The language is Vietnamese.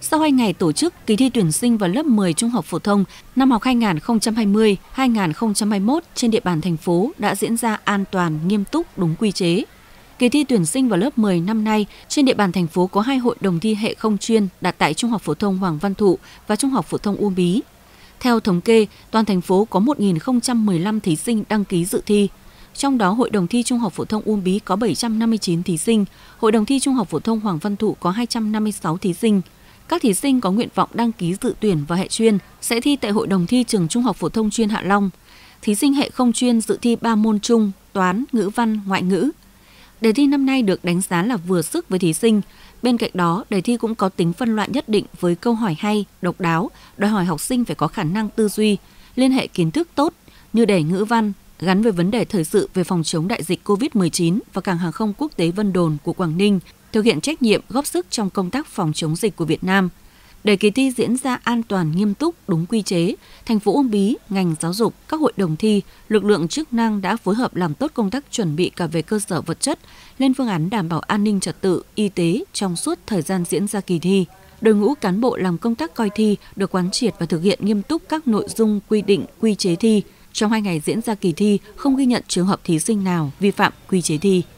Sau 2 ngày tổ chức, kỳ thi tuyển sinh vào lớp 10 trung học phổ thông năm học 2020-2021 trên địa bàn thành phố đã diễn ra an toàn, nghiêm túc, đúng quy chế. Kỳ thi tuyển sinh vào lớp 10 năm nay trên địa bàn thành phố có 2 hội đồng thi hệ không chuyên đặt tại Trung học phổ thông Hoàng Văn Thụ và Trung học phổ thông Uông Bí. Theo thống kê, toàn thành phố có 1.015 thí sinh đăng ký dự thi. Trong đó, Hội đồng thi Trung học phổ thông Uông Bí có 759 thí sinh, Hội đồng thi Trung học phổ thông Hoàng Văn Thụ có 256 thí sinh. Các thí sinh có nguyện vọng đăng ký dự tuyển vào hệ chuyên sẽ thi tại Hội đồng thi Trường Trung học phổ thông chuyên Hạ Long. Thí sinh hệ không chuyên dự thi 3 môn chung: toán, ngữ văn, ngoại ngữ. Đề thi năm nay được đánh giá là vừa sức với thí sinh. Bên cạnh đó, đề thi cũng có tính phân loại nhất định với câu hỏi hay, độc đáo, đòi hỏi học sinh phải có khả năng tư duy, liên hệ kiến thức tốt như đề ngữ văn, gắn với vấn đề thời sự về phòng chống đại dịch COVID-19 và cảng hàng không quốc tế Vân Đồn của Quảng Ninh, thực hiện trách nhiệm góp sức trong công tác phòng chống dịch của Việt Nam. Để kỳ thi diễn ra an toàn, nghiêm túc, đúng quy chế, thành phố Uông Bí, ngành giáo dục, các hội đồng thi, lực lượng chức năng đã phối hợp làm tốt công tác chuẩn bị cả về cơ sở vật chất, lên phương án đảm bảo an ninh trật tự, y tế trong suốt thời gian diễn ra kỳ thi. Đội ngũ cán bộ làm công tác coi thi được quán triệt và thực hiện nghiêm túc các nội dung quy định, quy chế thi. Trong 2 ngày diễn ra kỳ thi, không ghi nhận trường hợp thí sinh nào vi phạm quy chế thi.